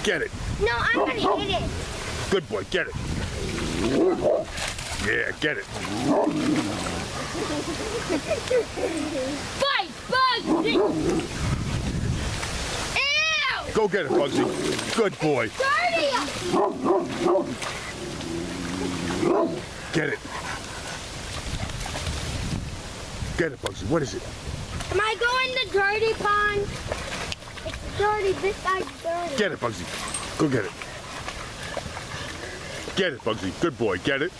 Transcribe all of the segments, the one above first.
Get it. No, I'm gonna hit it. Good boy, get it. Yeah, get it. Fight, Bugsy! Ew! Go get it, Bugsy. Good boy. Dirty! Get it. Get it, Bugsy. What is it? Am I going the dirty pond? It's dirty. This side's dirty. Get it, Bugsy. Go get it. Get it, Bugsy. Good boy. Get it.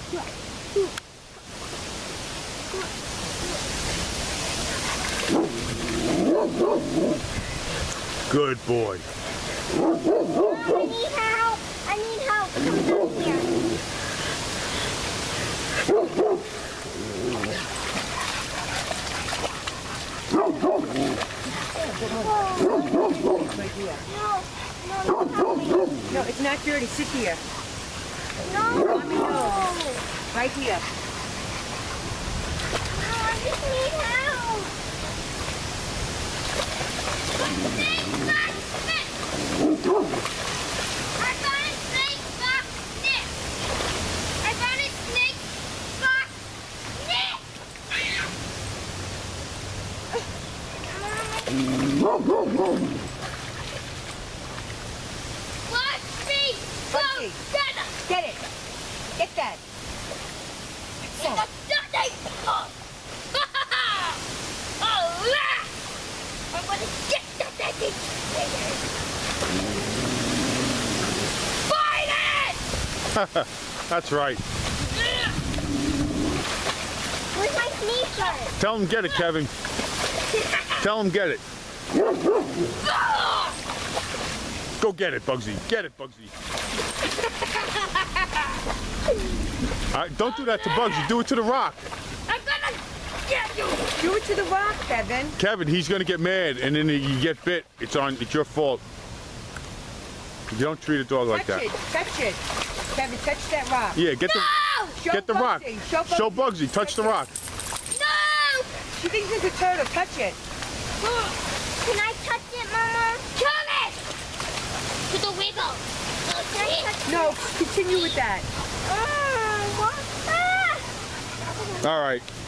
Good boy. I need help. I need help. Come down here. No, it's not dirty. Sit here. No. Right here. No, I just need help. I found a snake box nip. I found a snake box nip. Watch me go Bugsy. get him. Get it. Get that. It's a dirty pond. Oh, yeah. I'm gonna get the dirty thing. Fight it! That's right. Where's my sneaker? Tell him get it, Kevin. Tell him get it. Go get it, Bugsy. Get it, Bugsy. All right, don't do that to Bugsy. Do it to the rock. I'm gonna get you. Do it to the rock, Kevin. Kevin, he's gonna get mad, and then you get bit. It's your fault. You don't treat a dog like that. Touch it. Kevin, touch that rock. Yeah, get the rock. Show Bugsy. Touch the rock. No! She thinks it's a turtle. Touch it. Can I touch it, Mama? Come it! To the wiggle. Can I touch it? No, continue with that. What? Ah! All right.